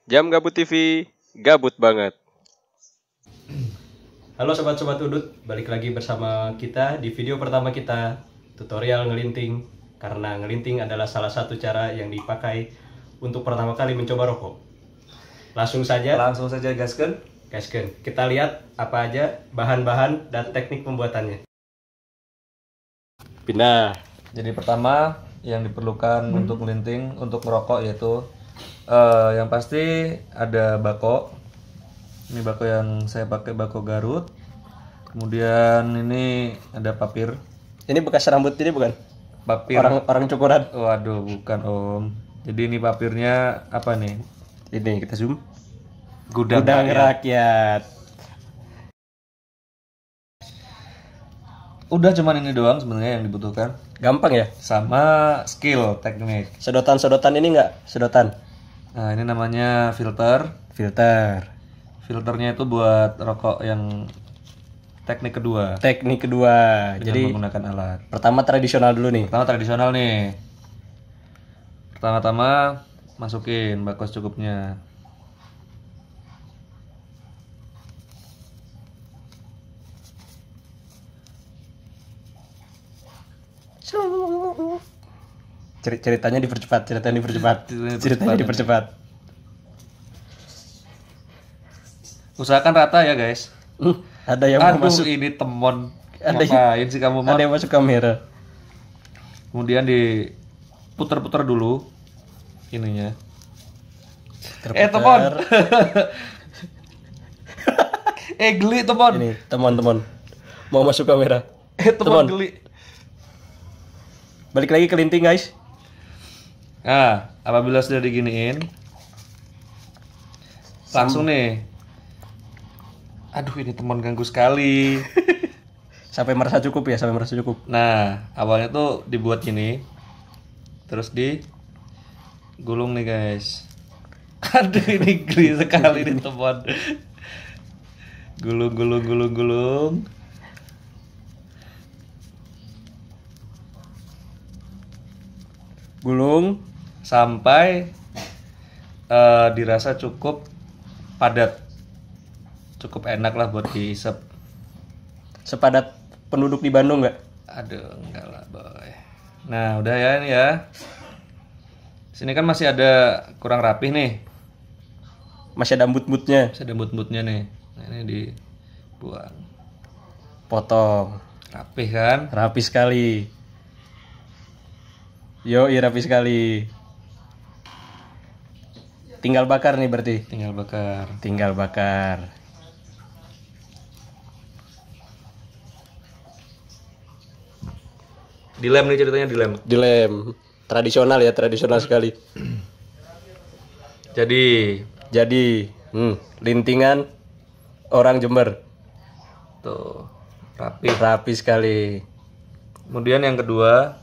Jam Gabut TV, gabut banget. Halo sobat-sobat udut, balik lagi bersama kita di video pertama kita, tutorial ngelinting. Karena ngelinting adalah salah satu cara yang dipakai untuk pertama kali mencoba rokok. Langsung saja gaskan. kita lihat apa aja bahan-bahan dan teknik pembuatannya. Pindah. Jadi pertama yang diperlukan untuk ngelinting, untuk merokok yaitu yang pasti ada bako. Ini bako yang saya pakai, bako Garut. Kemudian ini ada papir. Ini bekas rambut ini bukan? Papir. Orang cukuran. Waduh, bukan Om. Jadi ini papirnya apa nih? Ini kita zoom. Gudang rakyat. Udah cuman ini doang sebenarnya yang dibutuhkan. Gampang ya? Sama skill, teknik. Sedotan ini enggak? Sedotan. Nah, ini namanya filter. Filternya itu buat rokok yang teknik kedua. Jadi menggunakan alat. pertama tradisional dulu nih. Pertama-tama masukin bako secukupnya. Ceritanya dipercepat. Usahakan rata ya guys. Ada yang mau masuk. Ini temon. Ada Ngapain sih kamu, Mon? Ada yang masuk kamera. Kemudian diputer-puter dulu ininya. Terputar. Temon. Geli temon. Ini teman-teman mau masuk kamera. Temon geli. Balik lagi ke linting guys. Nah, apabila sudah diginiin, langsung nih. Aduh, ini teman ganggu sekali. Sampai merasa cukup. Nah, awalnya tuh dibuat gini, terus digulung nih guys. Aduh, ini geli sekali nih teman. Gulung. Gulung Sampai dirasa cukup padat, cukup enak lah buat diisep. sepadat penduduk di Bandung nggak? Aduh, enggak lah boy. Nah, udah ya ini ya. Sini kan masih ada kurang rapih nih. Masih ada but-butnya. Masih ada but-butnya nih. Nah, ini dibuang. Potong. Rapih kan? Rapi sekali. Rapi sekali. Tinggal bakar nih berarti. Tinggal bakar. Dilem nih ceritanya, Dilem. Tradisional sekali. Jadi, lintingan orang Jember. Tuh, rapih. Rapi sekali. Kemudian yang kedua,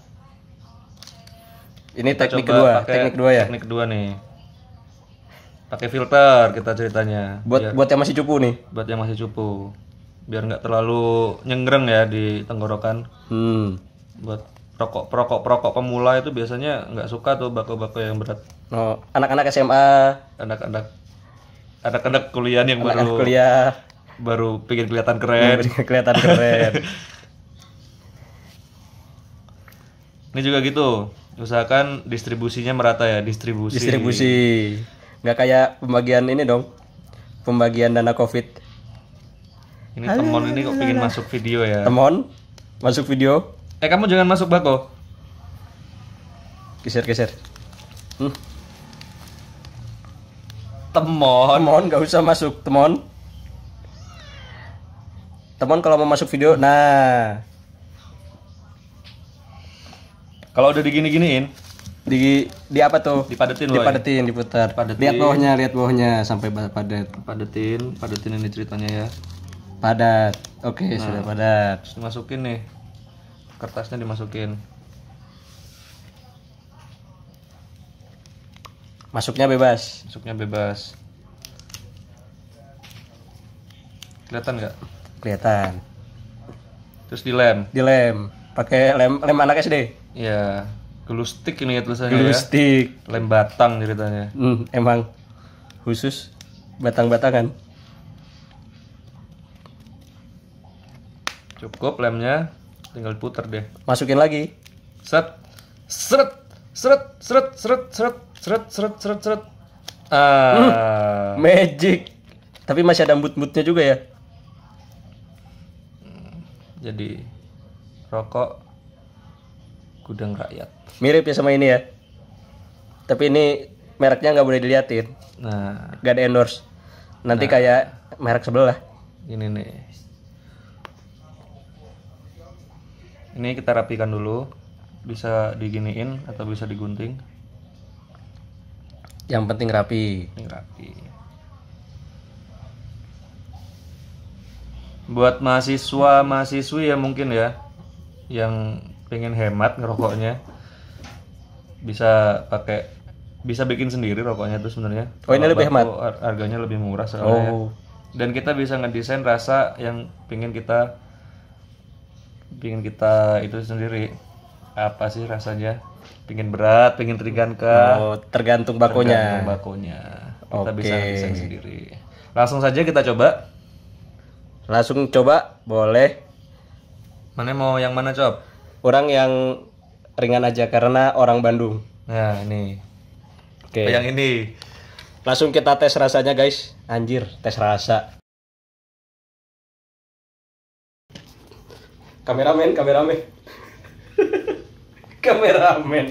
Ini kita teknik coba kedua. pakai teknik kedua nih. Pakai filter kita ceritanya. Buat yang masih cupu nih. Buat yang masih cupu. Biar nggak terlalu nyengreng ya di tenggorokan. Buat perokok pemula itu biasanya nggak suka tuh bako-bako yang berat. Oh, anak-anak SMA, Anak-anak kuliah yang anak kuliah baru pengen kelihatan keren. kelihatan keren. Ini juga gitu. Usahakan distribusinya merata ya, distribusi. Nggak kayak pembagian ini dong. Pembagian dana Covid. Ini temon ini kok pengen masuk video ya. Temon masuk video. Kamu jangan masuk bako. Geser. Temon Nggak usah masuk, Temon kalau mau masuk video. Nah, kalau udah digini-giniin, di apa tuh? dipadetin, diputar. Padetin. Lihat bawahnya sampai padat. padetin ini ceritanya ya. Padat. Oke, sudah padat. Terus dimasukin nih. Kertasnya dimasukin. Masuknya bebas. Kelihatan nggak? Kelihatan. Terus dilem. Pakai lem anak SD. Ya, glue stick ini ya tulisannya Glue ya. stick. Lem batang ceritanya. Emang khusus batang-batangan. Cukup lemnya, tinggal puter deh. Masukin lagi. Seret, seret, seret, seret, seret, seret, seret, seret, seret, seret. Ah, Magic. Tapi masih ada embut-embutnya juga ya. jadi rokok gudang rakyat. Mirip ya sama ini ya. Tapi ini mereknya nggak boleh diliatin. Nah, Gak ada endorse. Nanti kayak merek sebelah. ini nih. Ini kita rapikan dulu. Bisa diginiin atau bisa digunting. Yang penting rapi. Ini rapi. Buat mahasiswa-mahasiswi ya mungkin ya yang pengen hemat ngerokoknya bisa bikin sendiri rokoknya tuh sebenarnya. Oh, ini Kalau lebih hemat? Harganya lebih murah soalnya. Oh. Dan kita bisa ngedesain rasa yang pengen kita itu sendiri. Apa sih rasanya? Pengen berat, pengen ringan kah? Oh, tergantung bakonya. Tergantung bakonya. Kita Oke. bisa desain sendiri. Langsung saja kita coba. Langsung coba, boleh. Mana mau yang mana, Cop? Orang yang ringan aja karena orang Bandung. Nah, ini. Oke. Yang ini. Langsung kita tes rasanya, guys. Anjir, tes rasa. Kameramen. Kameramen.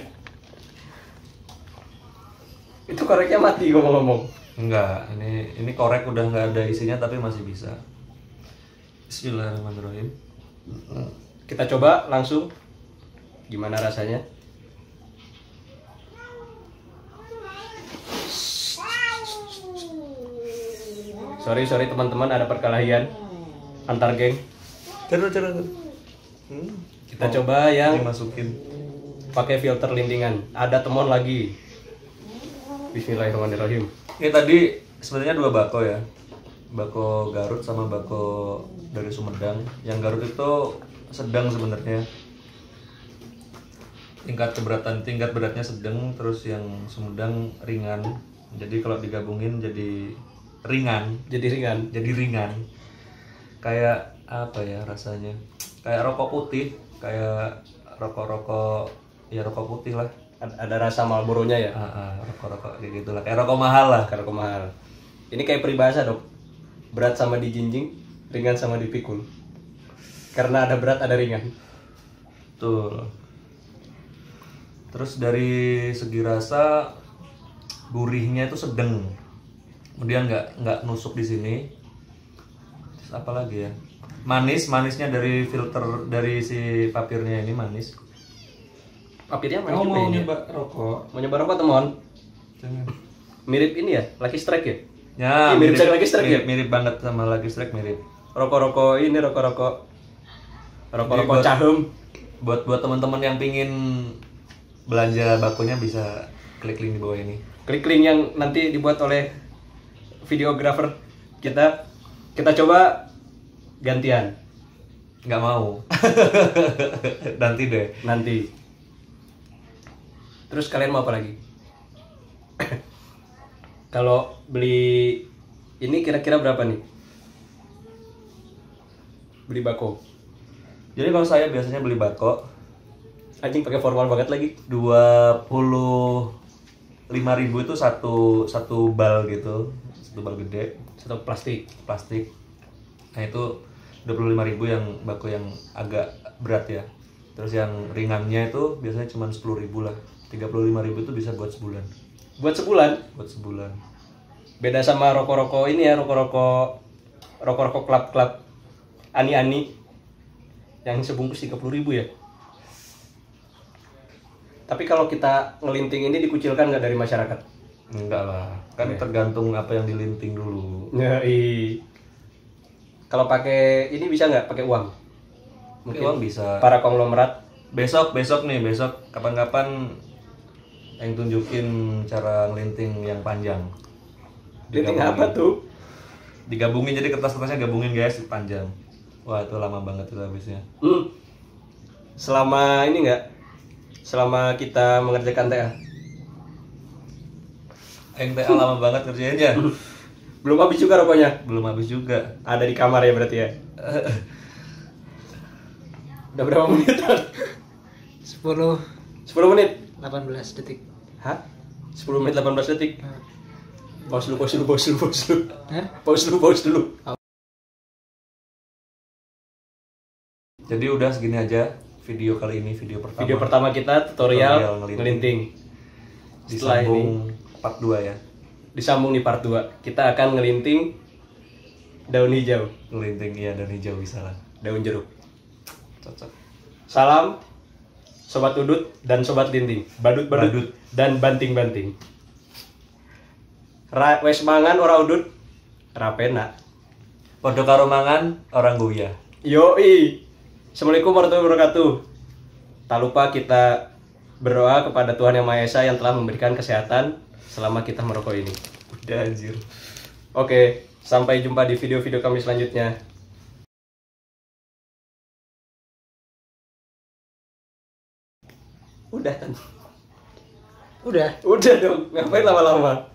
Itu koreknya mati ngomong-ngomong. Enggak, ini korek udah nggak ada isinya tapi masih bisa. Bismillahirrahmanirrahim. Kita coba langsung. Gimana rasanya? Sorry teman-teman, ada perkelahian antar geng. Terus. Kita coba yang Dimasukin. pakai filter lintingan. Ada temon lagi. Bismillahirrahmanirrahim. Ini tadi sebenarnya 2 bako ya. Bako Garut sama bako dari Sumedang. Yang Garut itu sedang sebenarnya. Tingkat beratnya sedang, terus yang Sumedang ringan. Jadi kalau digabungin jadi ringan. Jadi ringan. Kayak apa ya rasanya? Kayak rokok putih, kayak rokok putih lah. Ada rasa Marlboro-nya ya. Rokok kayak gitulah. Kayak rokok mahal lah. Kalau mahal. Ini kayak peribahasa, Dok. Berat sama dijinjing, ringan sama dipikul. Karena ada berat, ada ringan. Betul. Terus dari segi rasa gurihnya itu sedang. Kemudian nggak nusuk di sini. Terus apa lagi ya? Manisnya dari filter dari si papirnya ini manis. Papirnya Kamu mau nyoba rokok? Mau nyoba rokok, teman? Jangan. Mirip ini ya, Lucky Strike ya? Ya, Mirip sama Lucky Strike ya? mirip banget sama Lucky Strike, mirip. Rokok-rokok ini, rokok-rokok Jadi cahem. Buat teman-teman yang pingin belanja bakunya bisa klik link di bawah ini. Klik link yang nanti dibuat oleh videografer kita. Kita coba gantian. Nggak mau. Nanti deh. Nanti. Terus kalian mau apa lagi? Kalau beli ini kira-kira berapa nih? Beli bako. Jadi kalau saya biasanya beli bako Anjing pakai formal banget lagi. 25.000 itu satu bal gitu, satu bal gede, Satu plastik. plastik. Nah itu 25.000 yang bako yang agak berat ya. Terus yang ringannya itu biasanya cuma 10.000 lah. 35.000 itu bisa buat sebulan. Buat sebulan. Buat sebulan. Beda sama rokok-rokok ini ya, rokok-rokok klub-klub ani-ani yang sebungkus 30.000 ya. Tapi kalau kita ngelinting ini dikucilkan nggak dari masyarakat? Enggak lah, kan tergantung apa yang dilinting dulu. Ya, kalau pakai ini bisa nggak pakai uang? Mungkin uang bisa. Para konglomerat. Besok kapan-kapan yang tunjukin cara ngelinting yang panjang. Linting apa tuh? Digabungin, jadi kertas-kertasnya gabungin guys, panjang. Wah itu lama banget itu habisnya. Selama ini nggak? Selama kita mengerjakan TA. Aing teh lama banget kerjanya. Belum habis juga rokoknya. Belum habis juga. Ada di kamar ya berarti ya. Udah berapa menit? 10 10 menit. 18 detik. Hah? 10 menit 18 detik. Pause dulu. Hah? Pause dulu. Jadi udah segini aja video kali ini, video pertama. Video pertama kita tutorial Tutorial ngelinting. Setelah ini Disambung part 2 ya. disambung di part 2. Kita akan ngelinting daun hijau, Ngelinting ya, dan hijau bisa lah. daun jeruk. Cocok. Salam sobat udut dan sobat linting, badut Badut. dan banting-banting. Wes mangan ora udut, rapena. Podo karo mangan orang Goya. Yoi. Assalamualaikum warahmatullahi wabarakatuh. Tak lupa kita berdoa kepada Tuhan Yang Maha Esa yang telah memberikan kesehatan selama kita merokok ini. Udah anjir. Oke, sampai jumpa di video-video kami selanjutnya. Udah kan? Udah. Udah dong, ngapain lama-lama?